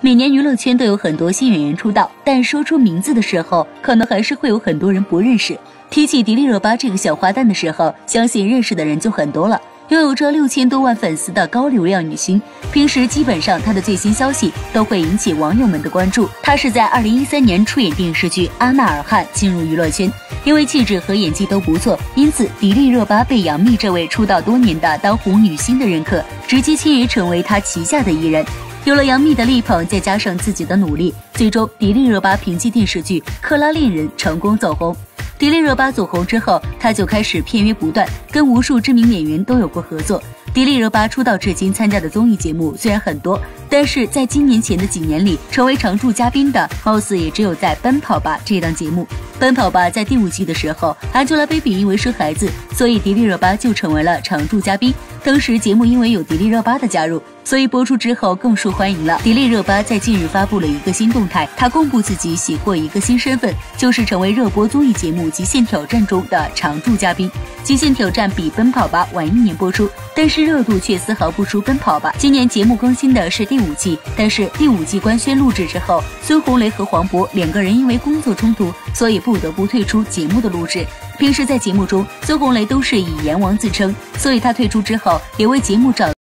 每年娱乐圈都有很多新演员出道，但说出名字的时候，可能还是会有很多人不认识。提起迪丽热巴这个小花旦的时候，相信认识的人就很多了。拥有着6000多万粉丝的高流量女星，平时基本上她的最新消息都会引起网友们的关注。她是在2013年出演电视剧《阿纳尔汗》进入娱乐圈，因为气质和演技都不错，因此迪丽热巴被杨幂这位出道多年的当红女星的认可，直接签约成为她旗下的艺人。有了杨幂的力捧，再加上自己的努力，最终迪丽热巴凭借电视剧《克拉恋人》成功走红。迪丽热巴走红之后，她就开始片约不断，跟无数知名演员都有过合作。迪丽热巴出道至今参加的综艺节目虽然很多，但是在今年前的几年里，成为常驻嘉宾的貌似也只有在《奔跑吧》这档节目。《奔跑吧》在第5季的时候，Angelababy因为生孩子，所以迪丽热巴就成为了常驻嘉宾。当时节目因为有迪丽热巴的加入，所以播出之后更受欢迎了。迪丽热巴在近日发布了一个新动态，她公布自己喜获一个新身份，就是成为热播综艺节目《极限挑战》中的常驻嘉宾。《极限挑战》比《奔跑吧》晚1年播出，但是热度却丝毫不输《奔跑吧》。今年节目更新的是第5季，但是第5季官宣录制之后，孙红雷和黄渤2个人因为工作冲突，所以不得不退出节目的录制。平时在节目中，孙红雷都是以阎王自称，所以他退出之后，也为节目找